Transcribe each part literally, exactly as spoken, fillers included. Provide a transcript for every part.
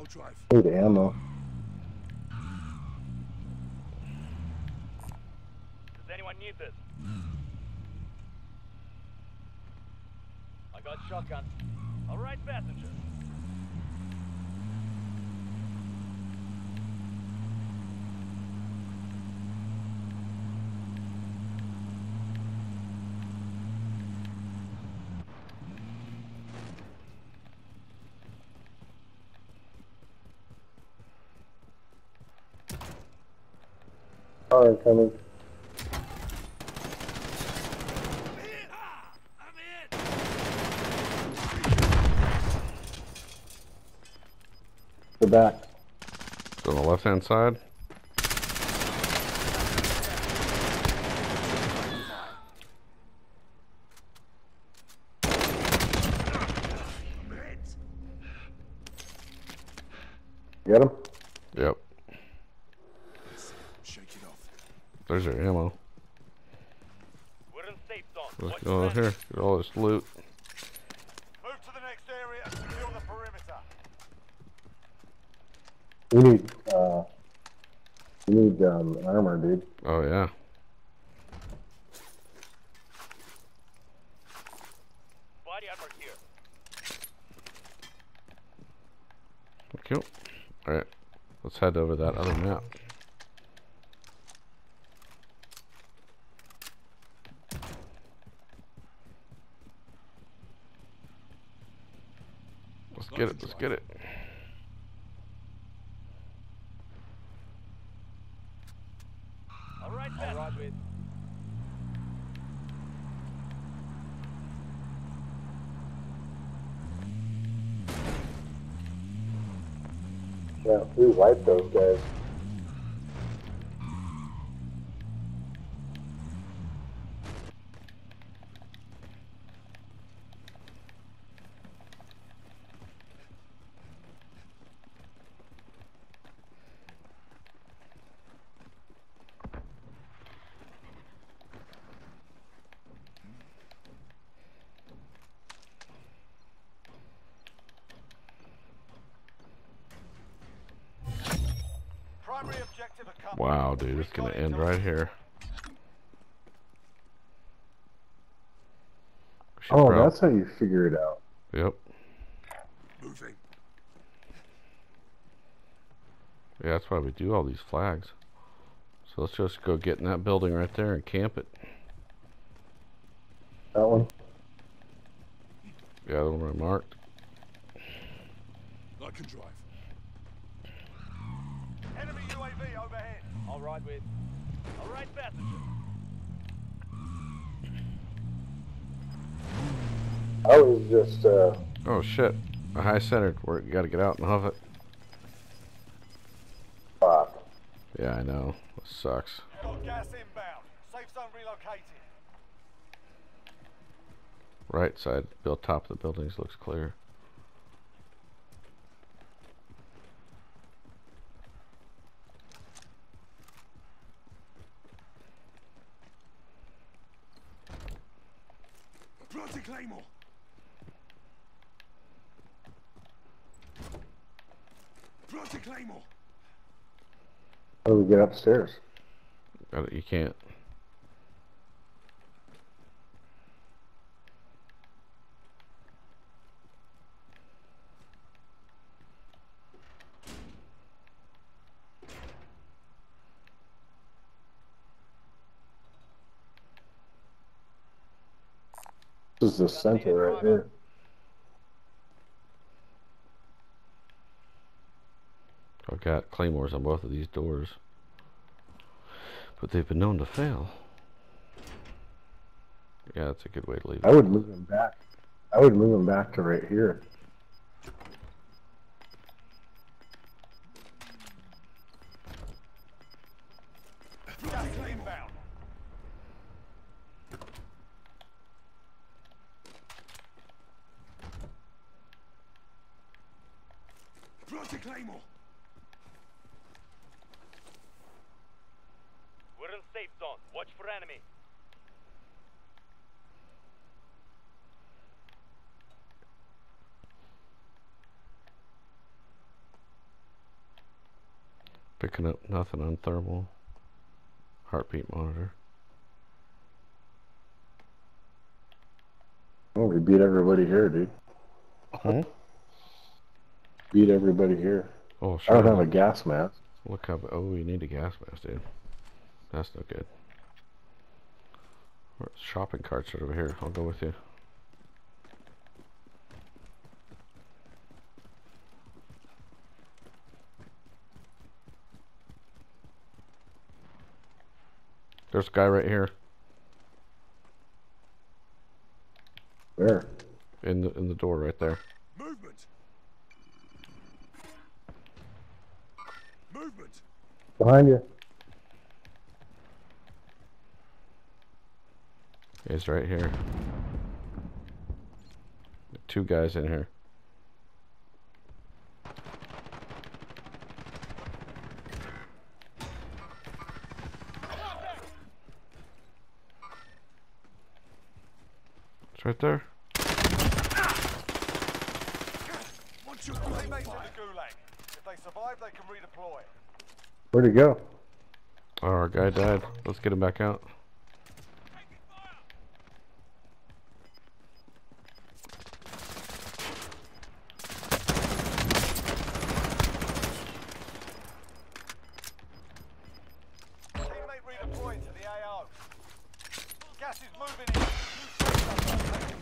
I'll drive. Need ammo. Does anyone need this? I got shotgun. All right, passenger. Car coming. The back. On the left hand side. Get him? Yep. Shake it off. There's your ammo. We're in safe zone. Let's Watch go the here. Get all this loot. Move to the next area and secure the perimeter. We need, uh, we need, um, armor, dude. Oh yeah. Body armor here. Cool. Alright. Let's head over that other map. Let's get it. Let's get it. All right, all right, with. Yeah, we wiped those guys. Primary objective accomplished. Wow, dude, it's gonna end right here. We should Oh, prob- that's how you figure it out. Yep. Moving. Yeah, that's why we do all these flags. So let's just go get in that building right there and camp it. That one? Yeah, the one I marked. I can drive. Enemy U A V overhead. All right, with. All right, passenger. I was just, uh, Oh shit. A high centered. We gotta get out and huff it. fuck. Yeah, I know. That sucks. Got gas inbound. Safe zone relocated. Right side, built top of the buildings looks clear. Planting Claymore. Planting Claymore. How do we get upstairs? Got it, you can't. This is the center right here. I've got claymores on both of these doors. But they've been known to fail. Yeah, that's a good way to leave it. I would move him back. I would move him back to right here. Gas inbound. Planting Claymore. We're in safe zone. Watch for enemy. Picking up nothing on thermal. Heartbeat monitor. Oh, we beat everybody here, dude. Hmm? Beat everybody here. Oh, I sure. don't have a gas mask. Look up. Oh, you need a gas mask, dude. That's no good. Shopping carts are over here. I'll go with you. There's a guy right here. Where? In the in the door right there. Movement. Movement. Behind you. He's right here. Two guys in here. It's right there. Once you're Teammates in the gulag. If they survive, they can redeploy. Where'd he go? Oh, our guy died. Let's get him back out. Teammate redeploying to the A O. Gas is moving in. New safe zone located.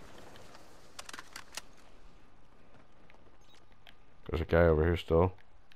There's a guy over here still.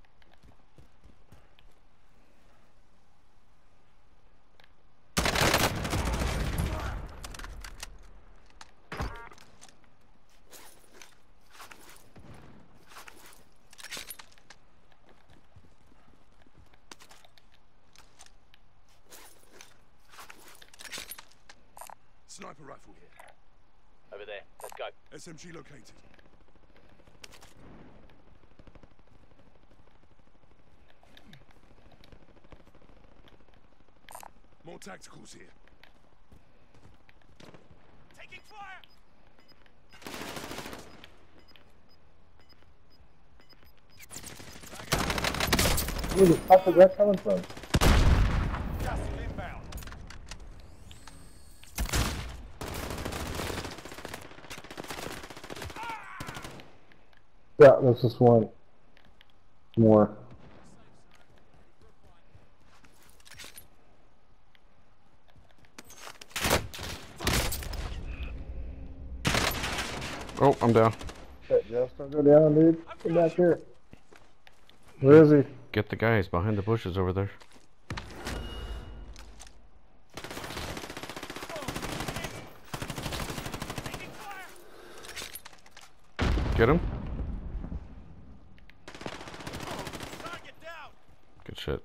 Sniper rifle here. Over there. Let's go. S M G located. More tacticals here. Taking fire! Where the fuck is that coming from? Gas is inbound. Yeah, that's just one. More. Oh, I'm down. Shit, Jeff, don't go down, dude. Come back here. Where is he? Get the guys behind the bushes over there. Get him. Target down. Good shit.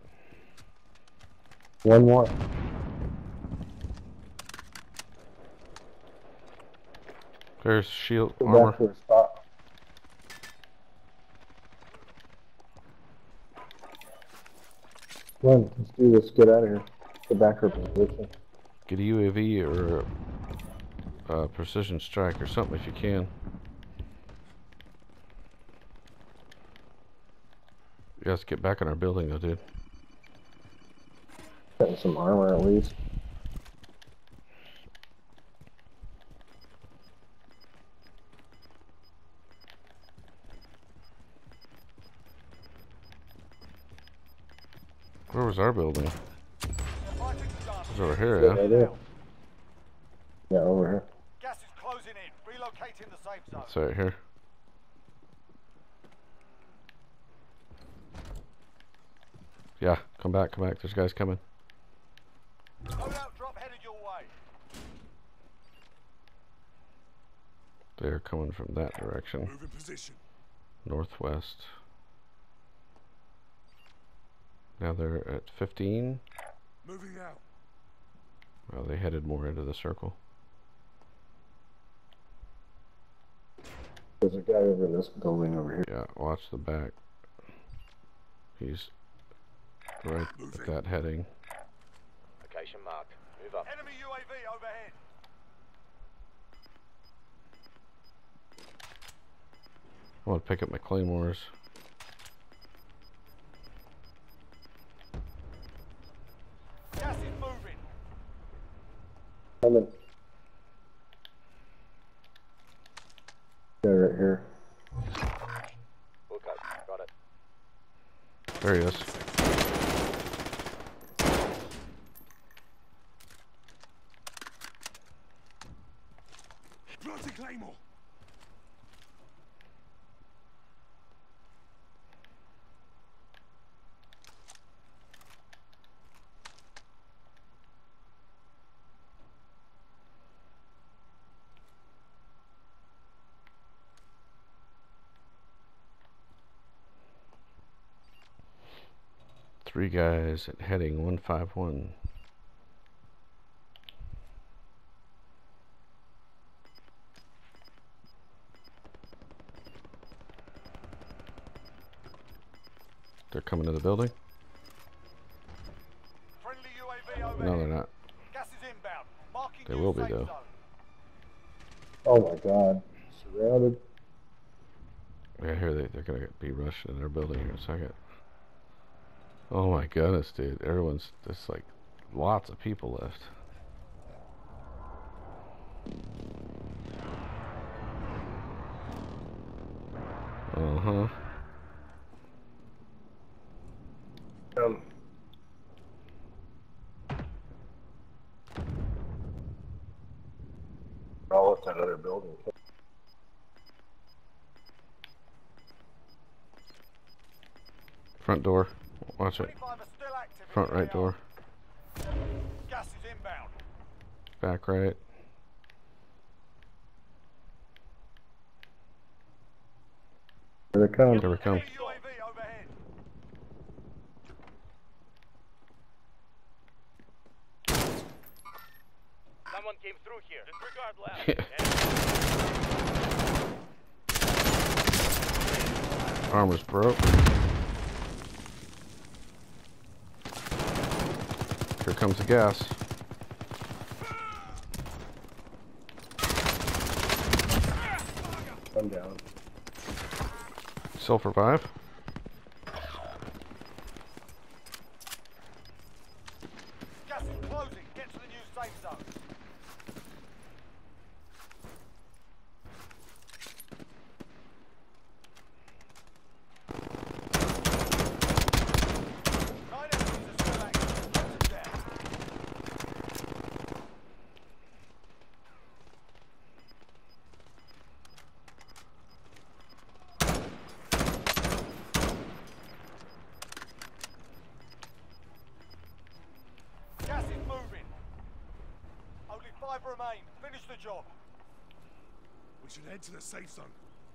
One more. There's shield Go armor. back to the spot. Run, let's do this. Get out of here. Get back to our position. Get a U A V or a, a precision strike or something if you can. Yes, get back in our building though, dude. Getting some armor at least. Where was our building? Fighting's done. It was over here, Yeah, yeah? right there. Yeah, over here. Gas is closing in. Relocating the safe zone. It's right here. Yeah, come back, come back. There's guys coming. Loadout drop headed your way. They're coming from that direction. Move in position. Northwest. Now they're at fifteen. Moving out. Well, they headed more into the circle. There's a guy over in this building over here. Yeah, watch the back. He's right at that heading. Location marked. Move up. Enemy U A V overhead. I want to pick up my claymores. Coming. Yeah, right here. Okay, got it. There he is. Planting Claymore. Three guys at heading one five one. They're coming to the building? Friendly U A V over No, here. they're not. Gas is inbound. Marking They new will be, safe though. zone. Oh my god. Surrounded. Yeah, here they, they're gonna be rushing in their building here in a second. Oh my goodness, dude. Everyone's, there's like lots of people left. Uh-huh. Um, all up that other building. Front door. Watch it. twenty-five are still active in Front the right A O. door. Gas is inbound. Back right. Here they come. Here we come. Friendly U A V overhead. Someone came through here. Disregard left. Armor's broke. Here comes the gas. I'm down. Still survive. Gas is closing. Get to the new safe zone. Nine enemies are still active. Get them down. Gas is moving. Only five remain. Finish the job. We should head to the safe zone.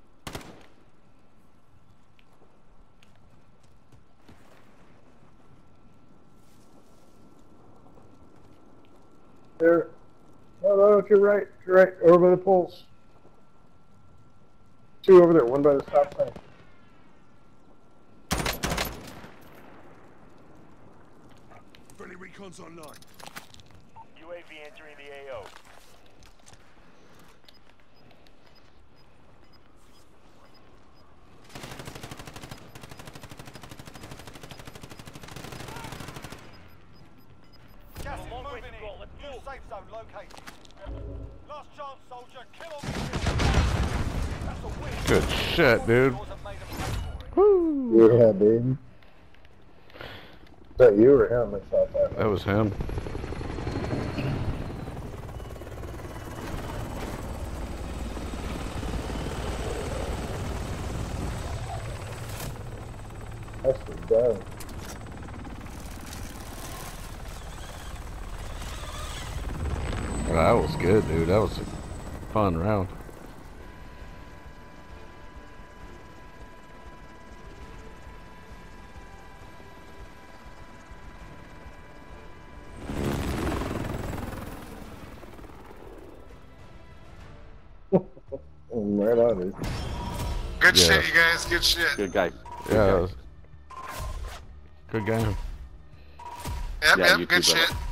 There. No, no, to your right. To your right. Over by the poles. Two over there. One by the stop sign. Friendly recon's online. U A V entering the A O. Gas is Long way moving to go. in. Let's New move. safe zone located. Last chance, soldier. Kill or be killed. That's a win. Good shit, dude. Yours have made a play for it. Woo! Yeah, baby. Is that you or him? I thought that. That was him. That's the done. That was good, dude. That was a fun round. Right on, dude. Good Yeah. shit, you guys. Good shit. Good guy. Yeah, that was good game. Yep, Yeah, yep. you Good too, brother. shit.